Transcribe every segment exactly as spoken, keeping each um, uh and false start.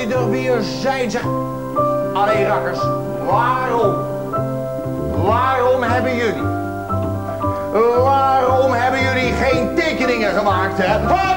jullie er weer zijn, zeg. Allee, rakkers, waarom? Waarom hebben jullie? Waarom hebben jullie geen tekeningen gemaakt, hè? Wat?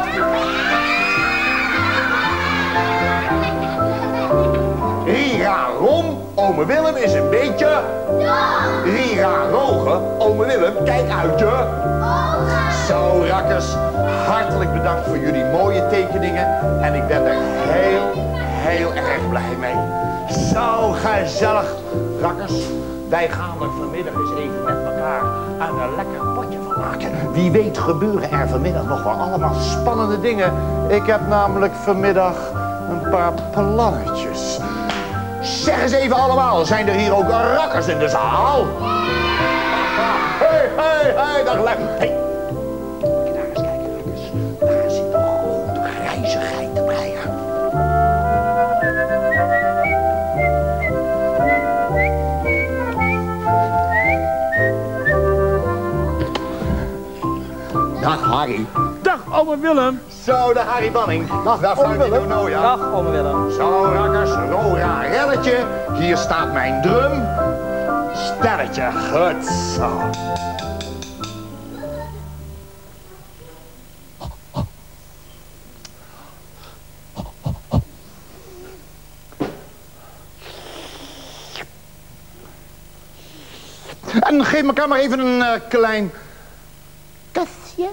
Rirarom, ome Willem is een beetje... Rirarogen, ome Willem, kijk uit je... Zo, rakkers, hartelijk bedankt voor jullie mooie tekeningen. En ik ben er heel, heel erg blij mee. Zo gezellig. Rakkers, wij gaan er vanmiddag eens even met elkaar aan een lekker potje van maken. Wie weet gebeuren er vanmiddag nog wel allemaal spannende dingen. Ik heb namelijk vanmiddag een paar plannetjes. Zeg eens even allemaal, zijn er hier ook rakkers in de zaal? Hé, hé, hé, dag Lem. Hey. Daar eens kijken, rakkers. Daar zit een grote grijze geitenbreier. Dag Harry. Dag, ome Willem. Zo, de Harry Banning. Dag, Dag ome Willem. No, ja. Dag, ome Willem. Zo, rakkers, Rora relletje. Hier staat mijn drum. Stelletje, goed zo. En geef elkaar maar even een uh, klein kastje.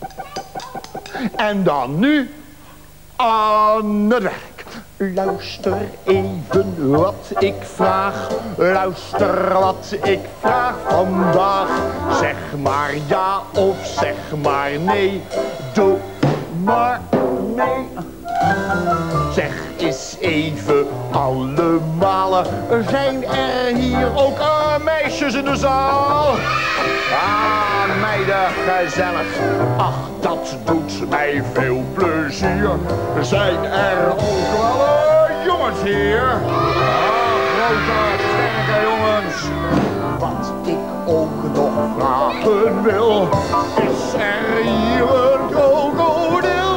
En dan nu aan het werk. Luister even wat ik vraag. Luister wat ik vraag vandaag. Zeg maar ja of zeg maar nee. Doe maar mee. Zeg eens even allemaal. Zijn er hier ook uh, meisjes in de zaal? Ah, meiden, gezellig. Ach, dat doet mij veel plezier. Zijn er ook wel uh, jongens hier? Ah, grote, sterke jongens. Wat ik ook nog vragen wil, is er hier een krokodil?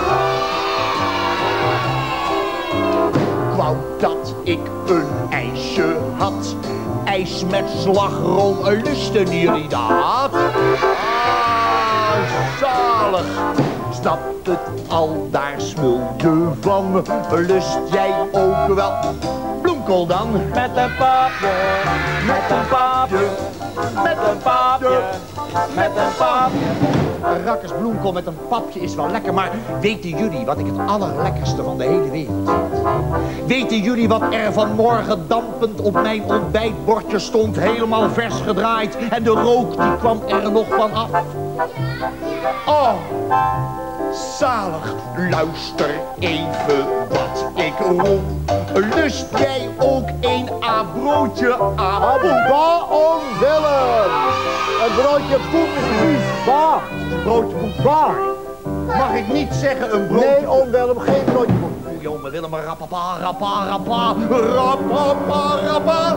Wou dat ik een ijsje had. IJs met slagroom, lusten jullie dat? Ah, zalig. Snapt het al, daar smul je van. Lust jij ook wel bloemkool dan? Met een papje, met een papje, met een papje, met een papje. Rakkers bloemkool met een papje is wel lekker, maar weten jullie wat ik het allerlekkerste van de hele wereld vind? Weten jullie wat er vanmorgen dampend op mijn ontbijtbordje stond, helemaal vers gedraaid en de rook die kwam er nog van af? Oh, zalig, luister even wat ik roep. Lust jij ook een A-broodje aan? Ba om Willem. Een broodje poep is lief. Ba. Broodje poep. Ba. Mag ik niet zeggen een broodje? Nee, om Willem, geen broodje poep. O, jongen, Willem, rapapa, rappa, rappa, rapapa, rappa.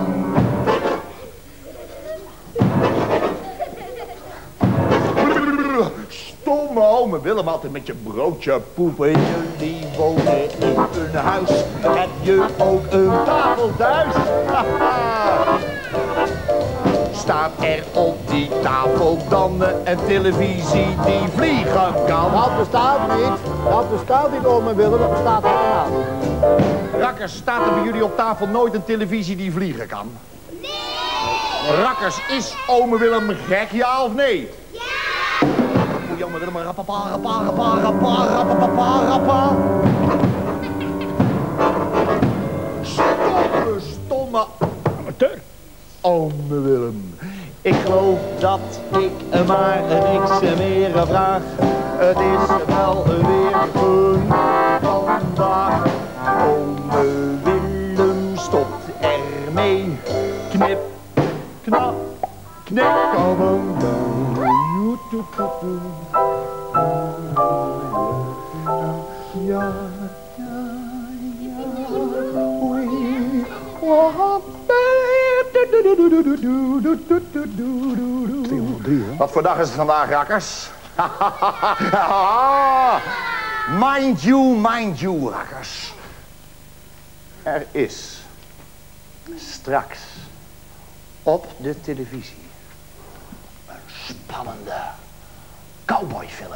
Stomme ome Willem, altijd met je broodje poepen. Jullie wonen in een huis. Heb je ook een tafel thuis? Staat er op die tafel dan een televisie die vliegen kan? Dat bestaat niet. Dat bestaat niet, ome Willem. Dat bestaat helemaal niet. Rakkers, staat er bij jullie op tafel nooit een televisie die vliegen kan? Nee! Rakkers, is ome Willem gek, ja of nee? Ja! O, jongen Willem, rapapa, rappa, rappa, rappa, rappa, rappa. Stomme, stomme amateur. Ome Willem, ik geloof dat ik maar niks meer vraag. Het is wel weer een vandaag. Ome Willem stopt ermee. Knip, knap, knip, kom hem dan. Ja, ja, ja, we want Wat voor dag is het vandaag, rakkers? Mind you, mind you, rakkers. er is straks op de televisie een spannende cowboyfilm.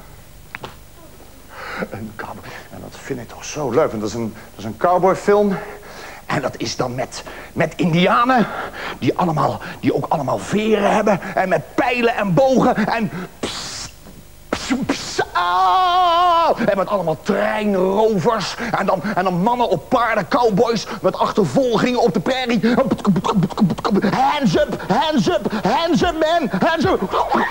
Een cowboy. En dat vind ik toch zo leuk. Want dat is een, dat is een cowboyfilm. En dat is dan met, met indianen. Die, allemaal, die ook allemaal veren hebben. En met pijlen en bogen. En... Pss, pss, pss, ah, en met allemaal treinrovers. En dan, en dan mannen op paarden, cowboys. Met achtervolgingen op de prairie. Hands up, hands up, hands up, man. Hands up.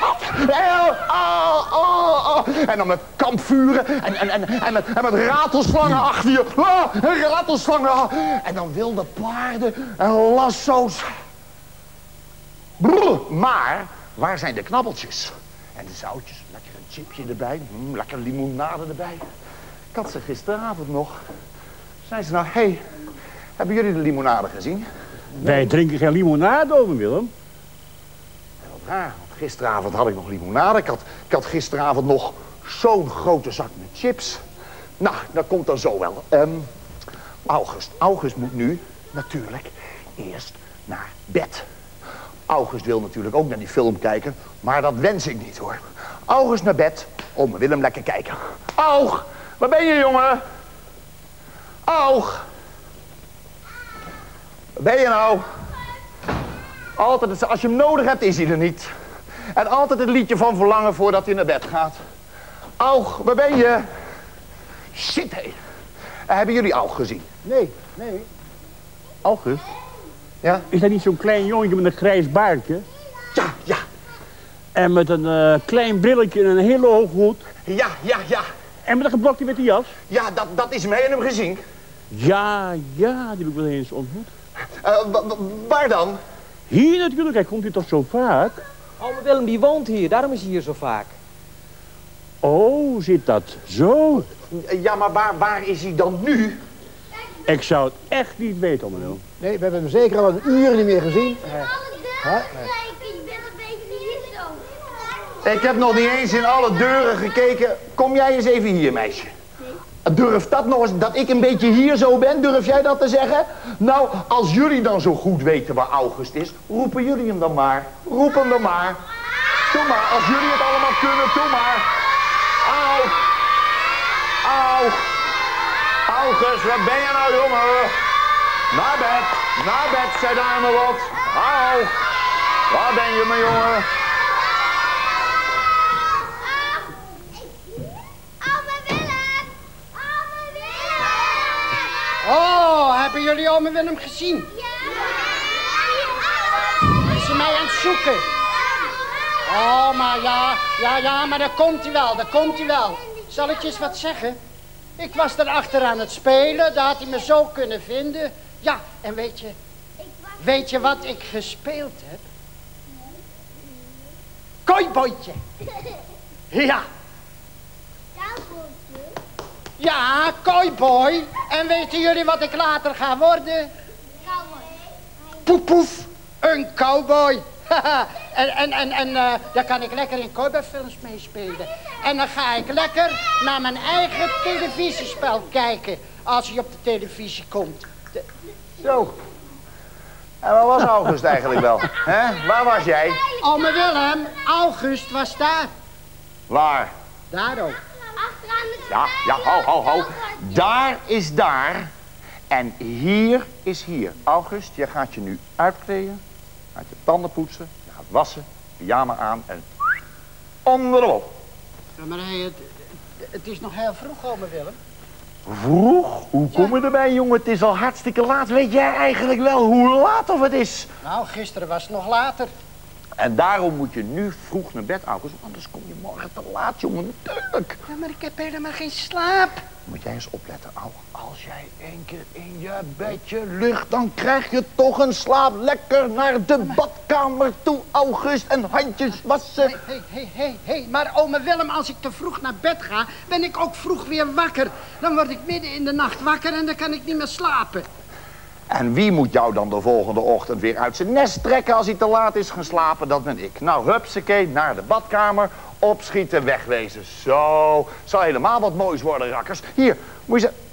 Ah, ah, ah. En dan met kampvuren. En, en, en, en, met, en met ratelslangen achter je. Ah, ratelslangen. En dan wilde paarden en lasso's. Brrr. Maar waar zijn de knabbeltjes? En de zoutjes, lekker een chipje erbij, mm, lekker limonade erbij. Ik had ze gisteravond nog. Zei ze nou, hé, hey, hebben jullie de limonade gezien? Wij drinken geen limonade, over Willem. Ja, wat raar, want gisteravond had ik nog limonade. Ik had, ik had gisteravond nog zo'n grote zak met chips. Nou, dat komt dan zo wel. Um, August, August moet nu natuurlijk eerst naar bed. August wil natuurlijk ook naar die film kijken, maar dat wens ik niet, hoor. August naar bed, oma Willem lekker kijken. Aug, waar ben je, jongen? Aug. Waar ben je nou? Altijd, als je hem nodig hebt, is hij er niet. En altijd het liedje van verlangen voordat hij naar bed gaat. Aug, waar ben je? Shit, hé. Hey. Hebben jullie Aug gezien? Nee, nee. August? Ja? Is dat niet zo'n klein jongetje met een grijs baardje? Ja, ja. En met een uh, klein brilletje en een hele hoge hoed? Ja, ja, ja. En met een geblokje witte jas? Ja, dat, dat is hem. Heb je hem gezien? Ja, ja, die heb ik wel eens ontmoet. Uh, waar dan? Hier natuurlijk, hij komt hier toch zo vaak? Ome Willem die woont hier, daarom is hij hier zo vaak. Oh, zit dat zo? Ja, maar waar, waar is hij dan nu? Ik zou het echt niet weten, allemaal wel. Nee, we hebben hem zeker al een uur niet meer gezien. Alle deuren gekeken, je bent een beetje niet zo. Ik heb nog niet eens in alle deuren gekeken. Kom jij eens even hier, meisje. Durf dat nog eens, dat ik een beetje hier zo ben, durf jij dat te zeggen? Nou, als jullie dan zo goed weten waar August is, roepen jullie hem dan maar. Roep hem dan maar. Doe maar, als jullie het allemaal kunnen, doe maar. Au. Au. August, waar ben je nou, jongen? Naar bed, naar bed, zei daar maar wat. Au. Waar ben je, mijn jongen? Oh, hebben jullie ome Willem gezien? Ja. Is ze mij aan het zoeken? Oh, maar ja, ja, ja, maar daar komt hij wel, daar komt hij wel. Zal ik je eens wat zeggen? Ik was erachter aan het spelen, daar had hij me zo kunnen vinden. Ja, en weet je, weet je wat ik gespeeld heb? Kooibootje. Ja. Ja, kooiboy. En weten jullie wat ik later ga worden? Poef, poef. Een cowboy. en en, en, en uh, dan kan ik lekker in cowboyfilms meespelen. En dan ga ik lekker naar mijn eigen televisiespel kijken. Als hij op de televisie komt. De... Zo. En waar was August eigenlijk wel? Hè? Waar was jij? Ome Willem, August was daar. Waar? Daar ook. Ja, ja, hou, hou, hou. Daar is daar. En hier is hier. August, je gaat je nu uitkleden. Gaat je tanden poetsen. Je gaat wassen. Pyjama aan en onderop. Ja, maar hey, het, het is nog heel vroeg, ome Willem. Vroeg? Hoe kom je erbij, jongen? Het is al hartstikke laat. Weet jij eigenlijk wel hoe laat of het is? Nou, gisteren was het nog later. En daarom moet je nu vroeg naar bed, August. Anders kom je morgen te laat, jongen. Natuurlijk. Ja, maar ik heb helemaal geen slaap. Moet jij eens opletten, ouwe. Als jij één keer in je bedje ligt, dan krijg je toch een slaap. Lekker naar de badkamer toe, August. En handjes wassen. Hé, hé, hé, hé, hé. Maar ome Willem, als ik te vroeg naar bed ga, ben ik ook vroeg weer wakker. Dan word ik midden in de nacht wakker en dan kan ik niet meer slapen. En wie moet jou dan de volgende ochtend weer uit zijn nest trekken als hij te laat is gaan slapen? Dat ben ik. Nou, hupsakee, naar de badkamer, opschieten, wegwezen. Zo, zal helemaal wat moois worden, rakkers. Hier, moet je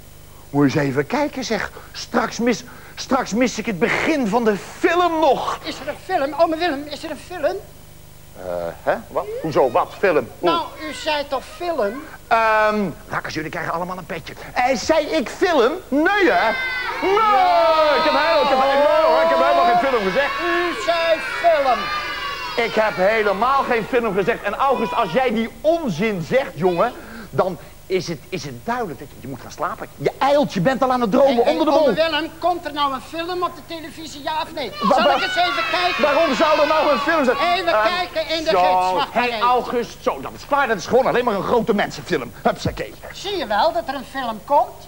Moet je eens even kijken, zeg. Straks mis, straks mis ik het begin van de film nog. Is er een film? Ome Willem, is er een film? Eh, hè? Wat? Hoezo? Wat? Film? Hoe? Nou, u zei toch film? Ehm, rakkers, jullie krijgen allemaal een petje. Eh, zei ik film? Nee, hè? Nee! Ik heb helemaal, ik heb, nee, hoor, ik heb helemaal geen film gezegd. U zei film. Ik heb helemaal geen film gezegd. En August, als jij die onzin zegt, jongen, dan is het, is het duidelijk dat je, je moet gaan slapen. Je eilt, je bent al aan het dromen Hey, hey, onder de ome bol. Willem, komt er nou een film op de televisie, ja of nee? Wa- Zal wa- ik eens even kijken? Waarom zou er nou een film zijn? Even Eh, kijken in de zo, gids, wacht maar hey, even. August, zo, dat is klaar. Dat is gewoon alleen maar een grote mensenfilm. Hupsakee. Zie je wel dat er een film komt?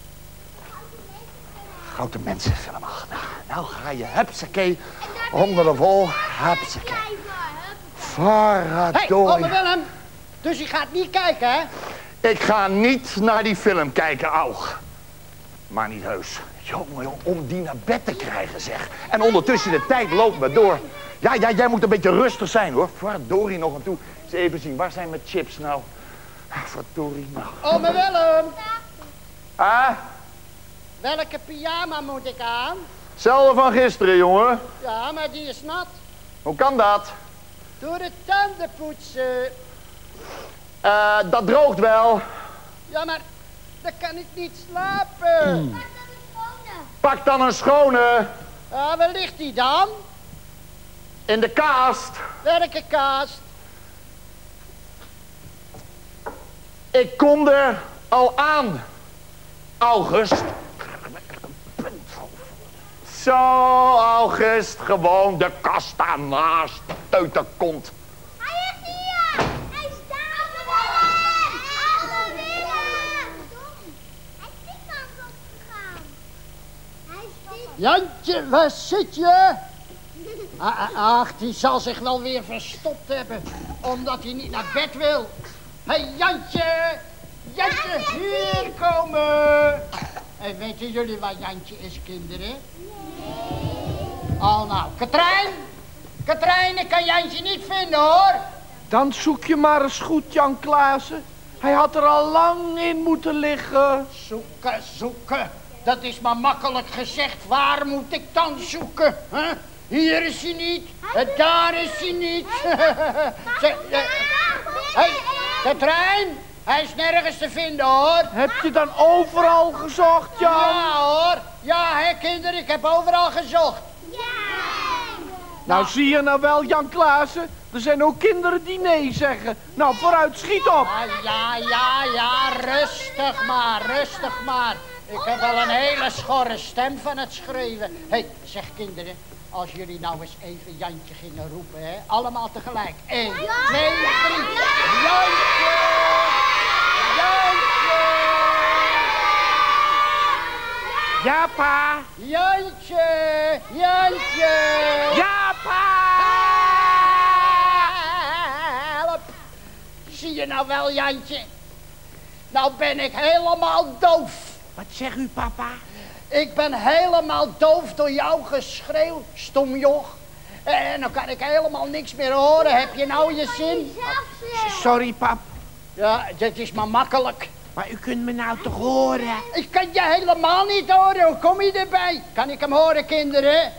Grote mensenfilm. Ach, nou, nou ga je, hupsakee, onder de vol, hupsakee. Hé, hey, Verdorie. ome Willem. Dus je gaat niet kijken, hè? Ik ga niet naar die film kijken, Aug. Maar niet heus. Jongen, jongen, om die naar bed te krijgen, zeg. En ondertussen, de tijd loopt maar door. Ja, ja, jij moet een beetje rustig zijn, hoor. Verdorie nog aan toe. Eens even zien, waar zijn mijn chips nou? Verdorie, nou. Ome Willem, Ah, welke pyjama moet ik aan? hetzelfde van gisteren, jongen. Ja, maar die is nat. Hoe kan dat? Door het tanden poetsen. Eh, dat droogt wel. Ja, maar dan kan ik niet slapen. Pak dan een schone. Ja, waar ligt die dan? In de kast. Welke kast? Ik kom er al aan, August. Zo, August, gewoon de kast daarnaast, teuterkont. Hij is hier! Hij is daar! Ome Willem! Hij is die kant op gegaan. Hij is dit. Jantje, waar zit je? Ah, ah, Ach, die zal zich wel weer verstopt hebben, omdat hij niet naar bed wil. Hé, hey, Jantje! Jantje, hier komen! En weten jullie waar Jantje is, kinderen? Nee. Oh, nou, Katrijn! Katrijn, ik kan Jantje niet vinden, hoor. Dan zoek je maar eens goed, Jan Klaassen. Hij had er al lang in moeten liggen. Zoeken, zoeken. Dat is maar makkelijk gezegd. Waar moet ik dan zoeken? Huh? Hier is hij niet. En daar is hij niet. Zeg, eh, hey, Katrijn, hij is nergens te vinden, hoor. Heb je dan overal gezocht, Jan? Ja, hoor. Ja, hè, kinderen, ik heb overal gezocht. Nou, zie je nou wel, Jan Klaassen? Er zijn ook kinderen die nee zeggen. Nou, vooruit, schiet op. Ah, ja, ja, ja, rustig maar, rustig maar. Ik heb al een hele schorre stem van het schreeuwen. Hé, hey, zeg kinderen, als jullie nou eens even Jantje gingen roepen, hè. Allemaal tegelijk. Eén, twee, drie. Jantje! Jantje! Ja, pa. Jantje! Jantje! Ja, pa. Help! Zie je nou wel, Jantje? Nou ben ik helemaal doof. Wat zegt u, papa? Ik ben helemaal doof door jouw geschreeuw, stomjoch. En dan kan ik helemaal niks meer horen. Heb je nou je zin? Sorry, pap. Ja, dat is maar makkelijk. Maar u kunt me nou toch horen? Ik kan je helemaal niet horen. Hoe kom je erbij? Kan ik hem horen, kinderen?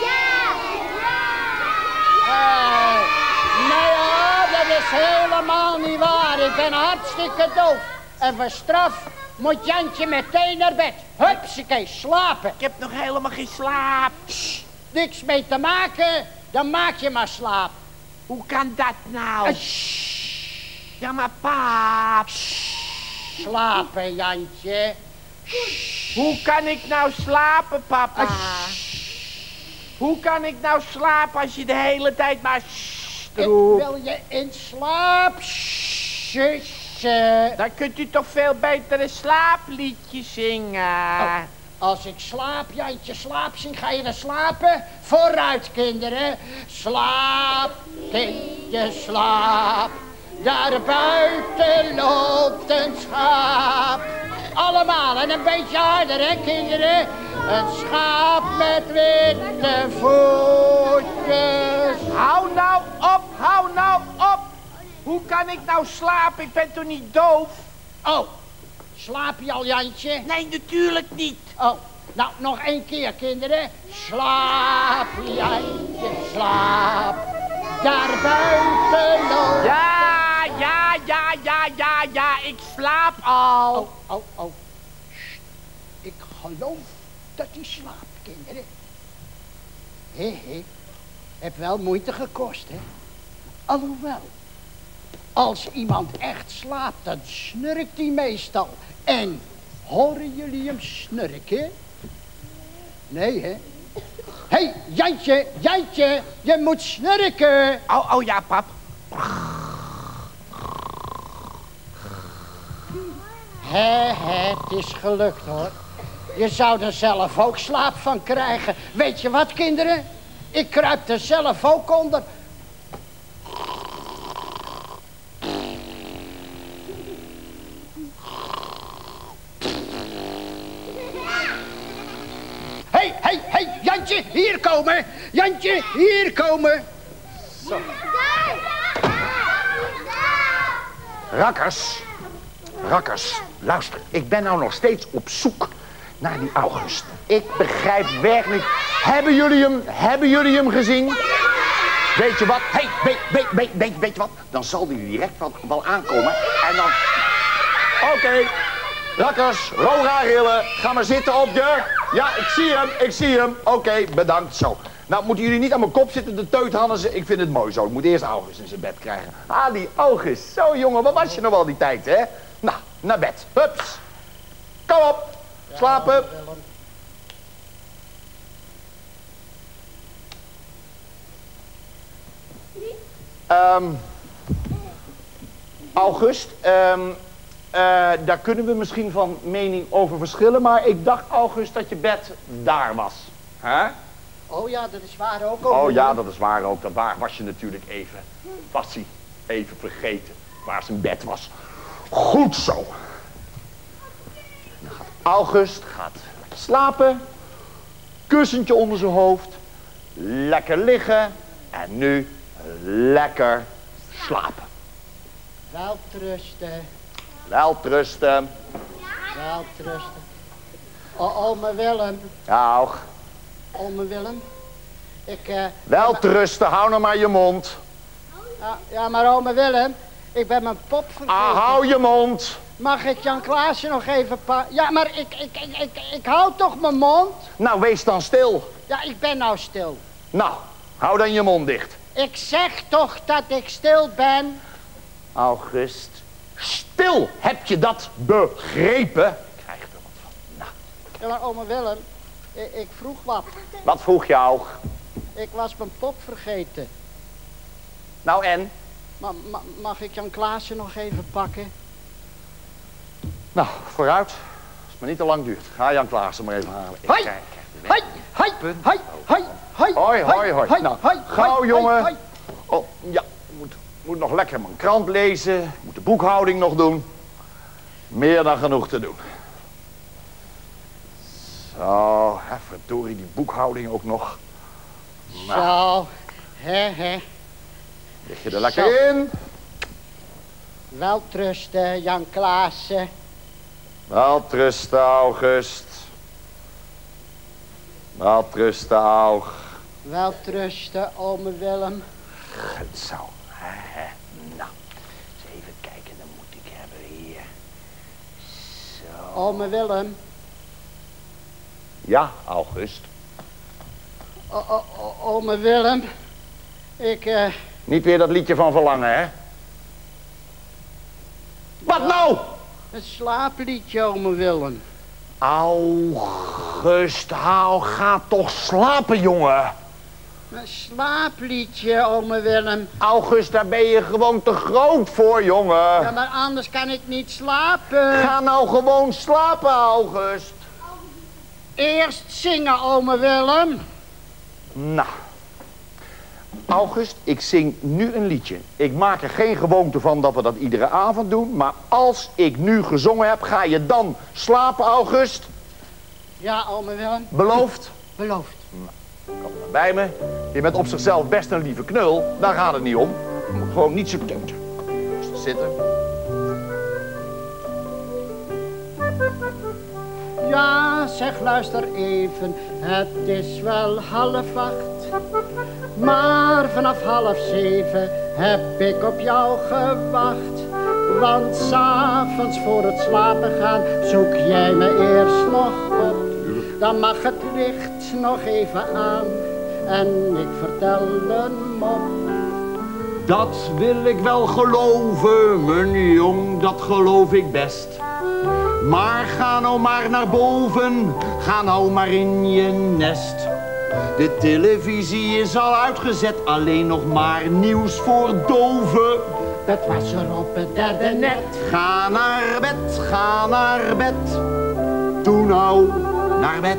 Uh, nee hoor, dat is helemaal niet waar. Ik ben hartstikke doof. En voor straf moet Jantje meteen naar bed. Hupsakee, slapen. Ik heb nog helemaal geen slaap. Sst, niks mee te maken, dan maak je maar slaap. Hoe kan dat nou? Uh, sst, Ja, maar pap. slapen, Jantje. Hoe kan ik nou slapen, papa? Uh, Hoe kan ik nou slapen als je de hele tijd maar sst ik roept? wil je in slaap sussen. Dan kunt u toch veel beter een slaapliedje zingen. Oh. Als ik slaap, Jantje, slaap zien, ga je dan slapen? Vooruit, kinderen. Slaap, kindje, slaap. Daar buiten loopt een schaap. Allemaal, en een beetje harder, hè, kinderen? Een schaap met witte voetjes. Hou nou op, hou nou op. Hoe kan ik nou slapen? Ik ben toch niet doof? Oh, Slaap je al, Jantje? Nee, natuurlijk niet. Oh, nou, nog één keer, kinderen. Slaap, Jantje, slaap. Daar buiten loopt... Ja, ja, ja, ja, ja, ja, ik slaap al. Oh, oh, oh. Sst. Ik geloof dat hij slaapt, kinderen. Hé, hé. Heb wel moeite gekost, hè? Alhoewel, als iemand echt slaapt, dan snurkt hij meestal. En horen jullie hem snurken? Nee, hè? Hé, hey, Jantje, Jantje, je moet snurken. Oh, oh ja, pap. Hé, hé, het is gelukt, hoor. Je zou er zelf ook slaap van krijgen. Weet je wat, kinderen? Ik kruip er zelf ook onder. Hé, hé, hé, Jantje, hier komen. Jantje, hier komen. Zo. Rakkers, rakkers, luister. Ik ben nou nog steeds op zoek naar die August. Ik begrijp werkelijk... Hebben jullie hem, hebben jullie hem gezien? Weet je wat? Hé, hey, weet, weet, weet, weet, weet je wat? Dan zal die direct wel, wel aankomen. En dan... Oké. Okay. Rakkers, Rorarillen, ga maar zitten op je... Ja, ik zie hem, ik zie hem. Oké, okay, bedankt. Zo. Nou, moeten jullie niet aan mijn kop zitten, de teuthannissen. Ik vind het mooi zo. Ik moet eerst August in zijn bed krijgen. Ah, die August. Zo, jongen, wat was je nog wel die tijd, hè? Nou, naar bed. Hups. Kom op. Slapen. Um, August, um, uh, daar kunnen we misschien van mening over verschillen, maar ik dacht, August, dat je bed daar was. Hè? Oh ja, dat is waar ook. Oh ja, dat is waar ook. Dat waar was je natuurlijk even. Was hij even vergeten waar zijn bed was. Goed zo. Dan gaat August gaat slapen. Kussentje onder zijn hoofd. Lekker liggen. En nu lekker slapen. Welterusten. Welterusten. Welterusten. Oh, ome Willem. Ja, och. Ome Willem. Ik, uh... Welterusten, hou nou maar je mond. Ja, ja, maar ome Willem, ik ben mijn pop vergeten. Ah, hou je mond. Mag ik Jan Klaasje nog even pa... Ja, maar ik, ik, ik, ik, ik hou toch mijn mond? Nou, wees dan stil. Ja, ik ben nou stil. Nou, hou dan je mond dicht. Ik zeg toch dat ik stil ben? August, stil, heb je dat begrepen? Ik krijg er wat van. Nou. Ja, maar ome Willem, ik, ik vroeg wat. Wat vroeg je, Aug? Ik was mijn pop vergeten. Nou en? Ma, ma, mag ik Jan Klaasje nog even pakken? Nou, vooruit. Als het maar niet te lang duurt. Ga Jan Klaassen maar even halen. Ik hoi, kijk, hoi, hoi, hoi, hoi, hoi, hoi, hoi, hoi. hoi, Nou, hoi, gauw hoi, jongen. hoi. Oh, ja, ik moet, moet nog lekker mijn krant lezen. Ik moet de boekhouding nog doen. Meer dan genoeg te doen. Zo, hè, verdorie, die boekhouding ook nog. Nou, Zo, hè, hè. lig je er lekker Zo. in? Welterusten, Jan Klaassen. Welterusten, August. Welterusten, Aug. Welterusten, ome Willem. Goed zo. Hè, hè. Nou, eens even kijken, dan moet ik hebben hier. Zo. Ome Willem. Ja, August. O, o, o, ome Willem. Ik, eh... Uh... Niet weer dat liedje van verlangen, hè? Wat nou? Een slaapliedje, ome Willem. August, hou, ga toch slapen, jongen. Een slaapliedje, ome Willem. August, daar ben je gewoon te groot voor, jongen. Ja, maar anders kan ik niet slapen. Ga nou gewoon slapen, August. Eerst zingen, ome Willem. Nou. August, ik zing nu een liedje. Ik maak er geen gewoonte van dat we dat iedere avond doen. Maar als ik nu gezongen heb, ga je dan slapen, August? Ja, ome Willem. Beloofd? Beloofd. Nou, kom maar bij me. Je bent op zichzelf best een lieve knul. Daar gaat het niet om. Je moet gewoon niet zo teuten. Dus zitten. Ja, zeg luister even, het is wel half acht. Maar vanaf half zeven heb ik op jou gewacht. Want 's avonds voor het slapen gaan zoek jij me eerst nog op. Dan mag het licht nog even aan en ik vertel een mop. Dat wil ik wel geloven, mijn jong, dat geloof ik best. Maar ga nou maar naar boven, ga nou maar in je nest. De televisie is al uitgezet, alleen nog maar nieuws voor doven. Dat was er op het derde net. Ga naar bed, ga naar bed. Doe nou naar bed.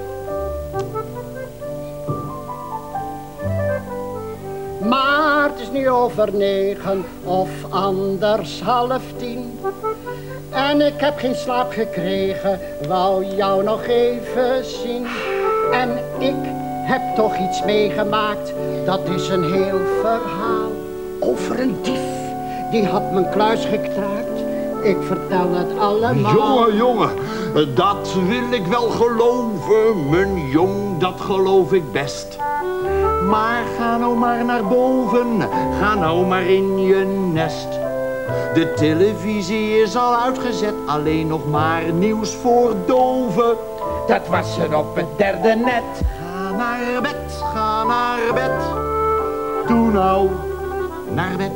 Maar het is nu over negen of anders half tien. En ik heb geen slaap gekregen, wou jou nog even zien. En ik heb toch iets meegemaakt, dat is een heel verhaal. Over een dief, die had mijn kluis gekraakt. Ik vertel het allemaal. Jongen, jongen, dat wil ik wel geloven, mijn jong, dat geloof ik best. Maar ga nou maar naar boven, ga nou maar in je nest. De televisie is al uitgezet, alleen nog maar nieuws voor doven. Dat was er op het derde net. Ga naar bed, ga naar bed. Doe nou naar bed.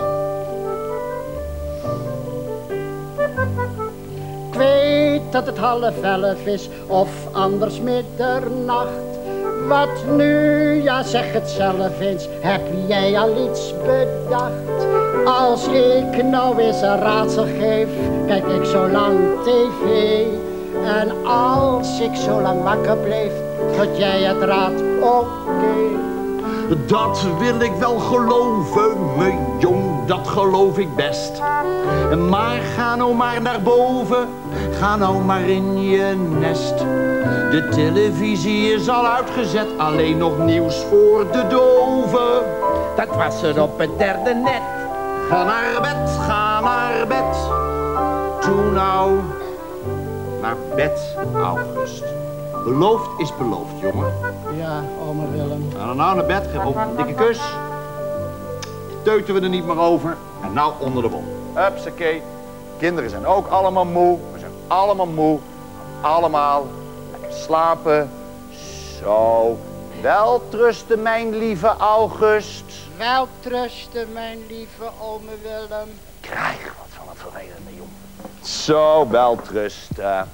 Ik weet dat het half elf is, of anders middernacht. Wat nu, ja zeg het zelf eens, heb jij al iets bedacht? Als ik nou eens een raadsel geef, kijk ik zo lang tv. En als ik zo lang wakker bleef, tot jij het raadt, oké. Dat wil ik wel geloven, mijn jong, dat geloof ik best. Maar ga nou maar naar boven, ga nou maar in je nest. De televisie is al uitgezet, alleen nog nieuws voor de doven. Dat was er op het derde net. Ga naar bed, ga naar bed. Doe nou naar bed, August. Beloofd is beloofd, jongen. Ja, oma Willem. Nou, nou naar bed, geef ook een dikke kus. Teuten we er niet meer over. En nou onder de bol. Hupsakee. Kinderen zijn ook allemaal moe. We zijn allemaal moe. Allemaal lekker slapen. Zo. Weltrusten, mijn lieve August. Weltrusten, mijn lieve ome Willem. Krijg wat van een vervelende jongen. Zo, weltrusten.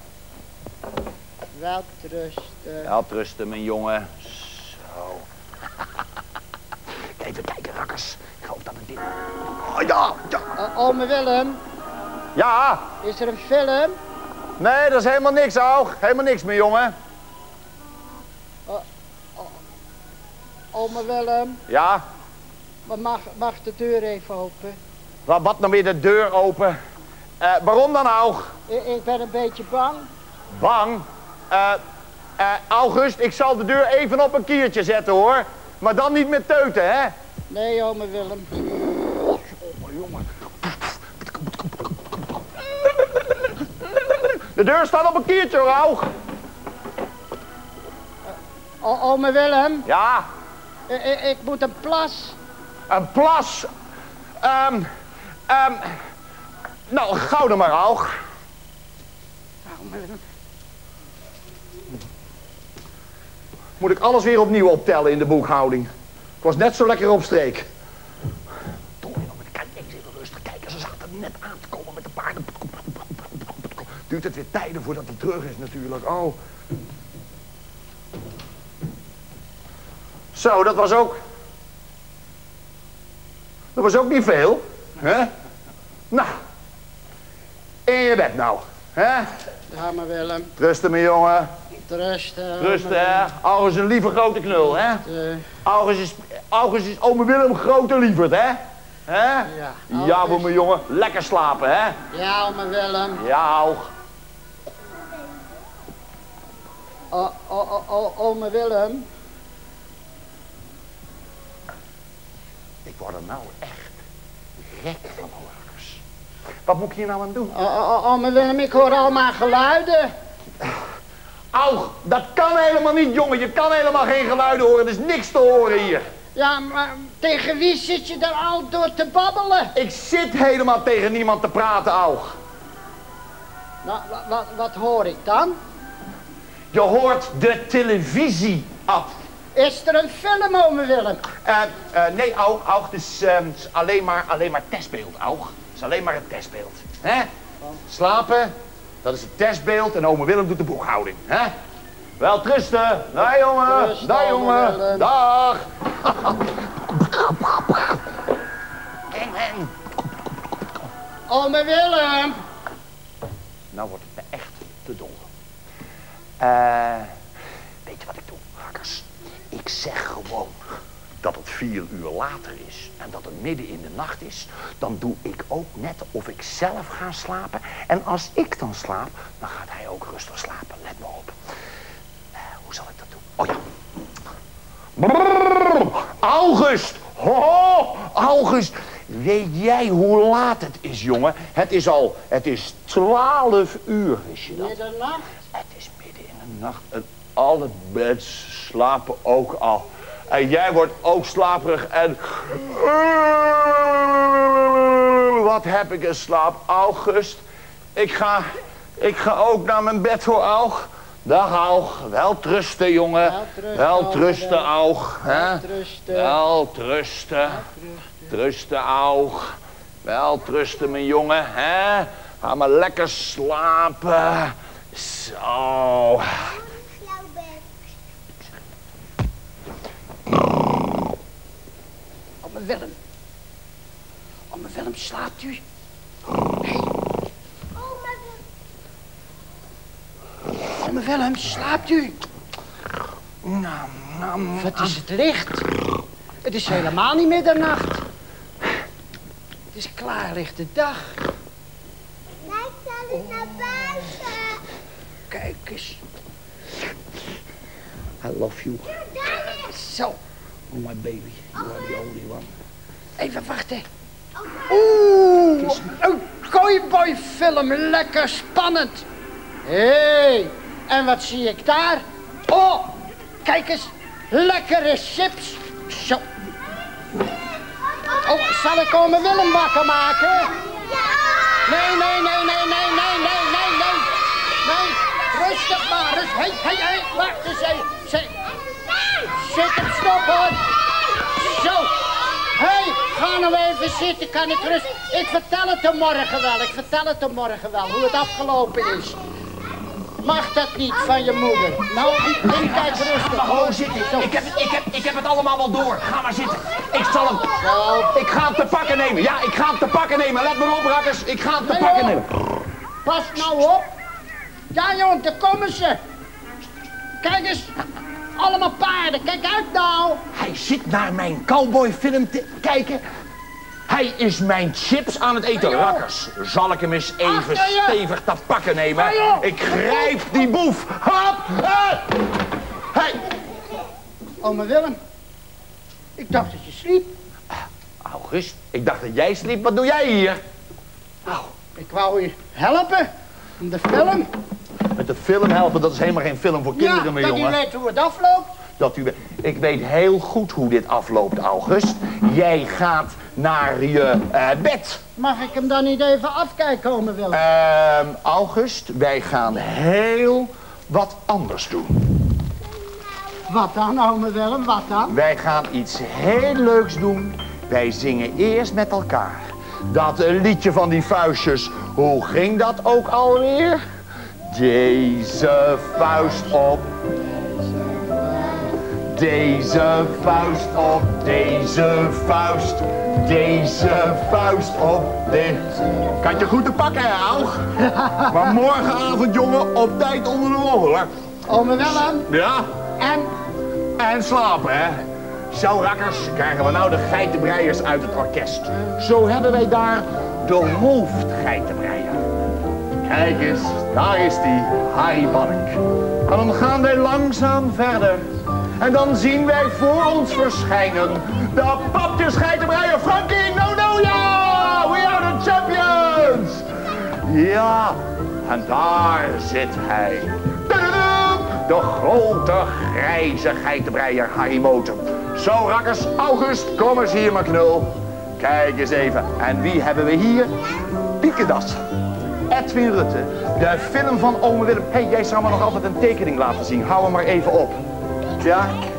Weltrusten. Weltrusten, mijn jongen. Zo. Even kijken, rakkers. Ik geloof dat het dit... Oh, ja, ja. Uh, ome Willem, Ja. is er een film? Nee, dat is helemaal niks, Aug. Helemaal niks, mijn jongen. Uh, uh, ome Willem, Ja. maar mag, mag de deur even open? Wat, wat nou weer de deur open? Uh, waarom dan, Aug? Ik, ik ben een beetje bang. Bang? Uh, uh, August, ik zal de deur even op een kiertje zetten, hoor. Maar dan niet met teuten, hè? Nee, ome Willem. Oh, jongen. De deur staat op een kiertje, hoor, Aug. O, ome Willem, Ja, ik, ik, ik moet een plas. een plas. Um, um, nou, gauw dan maar, Aug. Ome Willem. Moet ik alles weer opnieuw optellen in de boekhouding. Ik was net zo lekker op streek. Domme jongen, kijk eens even rustig kijken. Ze zaten net aan te komen met de paarden. Duurt het weer tijden voordat hij terug is natuurlijk. Oh. Zo, dat was ook... Dat was ook niet veel. Hè? Nou. In je bed nou. Hè? Ja, ome Willem. Rusten, mijn jongen. Rusten. Rusten, hè. August is een lieve grote knul, hè. Uh, August is, August is ome Willem grote lieverd, hè? Hè? Ja, Ja, voor mijn jongen. Lekker slapen, hè? ja, ome Willem. Ja, Aug. O, o, o, o, ome Willem. Ik word er nou echt gek van, hoor. Wat moet ik hier nou aan doen? Oh, oh, oh, maar Willem, ik hoor allemaal geluiden. Au, dat kan helemaal niet, jongen. Je kan helemaal geen geluiden horen. Er is niks te horen hier. Ja, maar tegen wie zit je daar al door te babbelen? Ik zit helemaal tegen niemand te praten, Au. Nou, wat, wat, wat hoor ik dan? Je hoort de televisie af. Is er een film, ome Willem? Uh, uh, nee, Au, Au, het is, uh, het is alleen, maar, alleen maar testbeeld, Au. Het is alleen maar een testbeeld. Hè? Slapen, dat is het testbeeld en ome Willem doet de boekhouding. Hè? Wel trusten. Dag, jongen. Trust, Dag, jongen. Willem. Dag. Eng, eng. Ome Willem. Nou wordt het me echt te dol. Uh, weet je wat ik doe, rakkers? Ik zeg gewoon dat het vier uur later is en dat het midden in de nacht is. Dan doe ik ook net of ik zelf ga slapen. En als ik dan slaap, dan gaat hij ook rustig slapen. Let me op. Uh, hoe zal ik dat doen? Oh ja. Brrr, August! Ho, ho, August! Weet jij hoe laat het is, jongen? Het is al, het is twaalf uur, wist je dat? Middernacht? Het is midden in de nacht en alle beds slapen ook al. En jij wordt ook slaperig en... Wat heb ik een slaap, August? Ik ga, ik ga ook naar mijn bed hoor, Aug. Dag, Aug. Wel trusten, jongen. Wel trusten, Aug. Wel trusten. Wel trusten. Trusten, Aug. Wel trusten, mijn jongen. Hè? Ga maar lekker slapen. Zo. Ome Willem. Ome Willem, slaapt u? Hey. Ome Willem, slaapt u? Nou, nou, Wat is het licht? Het is helemaal niet middernacht. Het is klaarlichte dag. Wij zullen naar buiten. Kijk eens. I love you. Zo. Oh, my baby. You are the only one. Even wachten. Oeh, een cowboyfilm. Lekker spannend. Hé, hey, en wat zie ik daar? Oh, kijk eens. Lekkere chips. Zo. Oh, zal ik ome Willem wakker maken? Nee, nee, nee, nee, nee, nee, nee, nee, nee. Nee, rustig maar. Rust. Hé, hé, hé, wacht eens even. Zet, zet hem stop, hoor. Zo. Hé, hey, ga nou even zitten, kan ik rust. Ik vertel het hem morgen wel, ik vertel het hem morgen wel, hoe het afgelopen is. Mag dat niet van je moeder? Nou, ik kijk rustig. Ga gewoon zitten. Ik heb, ik, heb, ik heb het allemaal wel door. Ga maar zitten. Ik zal hem... Zo. Ik ga hem te pakken nemen. Ja, ik ga hem te pakken nemen. Let me op, rakkers. Ik ga hem te Nee, pakken joh. nemen. Pas nou op. Ja, jongen, daar komen ze. Kijk eens. Allemaal paarden. Kijk uit nou. Hij zit naar mijn cowboyfilm te kijken. Hij is mijn chips aan het eten. Nee, joh. Rakkers, zal ik hem eens even Achter je. stevig te pakken nemen? Nee, joh. Ik grijp die boef. Hop. Hey. Hey. Ome Willem. Ik dacht dat je sliep. August, ik dacht dat jij sliep. Wat doe jij hier? Nou, Ik wou u helpen. Om de film. met de film helpen, dat is helemaal geen film voor kinderen Ja, meer, dat u jongen. weet hoe het afloopt. Dat u... Ik weet heel goed hoe dit afloopt, August. Jij gaat naar je uh, bed. Mag ik hem dan niet even afkijken, ome Willem? Ehm, August, wij gaan heel wat anders doen. Wat dan, ome Willem, wat dan? Wij gaan iets heel leuks doen. Wij zingen eerst met elkaar. Dat uh, liedje van die vuistjes, hoe ging dat ook alweer? Deze vuist op. Deze vuist op, deze vuist, deze vuist op, deze... Kan je goed te pakken, hè, Aug? Maar morgenavond, jongen, op tijd onder de wol, hoor. Ome Willem, Ja, en en slapen, hè. Zo, rakkers, krijgen we nou de geitenbreiers uit het orkest. Zo hebben wij daar de hoofdgeitenbreier. Kijk eens, daar is die, Harry Balk. En dan gaan wij langzaam verder. En dan zien wij voor ons verschijnen de papjesgeitenbreier Frankie No No Ja! We are the champions! Ja, en daar zit hij. De grote grijze geitenbreier Harry Moten. Zo rakkers, August, kom eens hier maar knul. Kijk eens even. En wie hebben we hier? Piekendas. Edwin Rutte. De film van ome Willem. Hé, hey, jij zou me nog altijd een tekening laten zien. Hou hem maar even op. Ja?